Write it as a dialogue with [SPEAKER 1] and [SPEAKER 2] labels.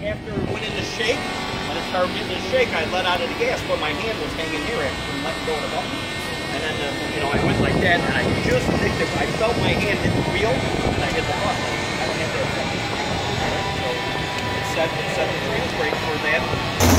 [SPEAKER 1] after it went into shake, when it started getting to shake, I let out of the gas, but my hand was hanging here after letting go of the button. And then, I went like that, and I just picked it. I felt my hand hit the wheel, and I hit the button. I don't have that second. So it set the trans brake for that.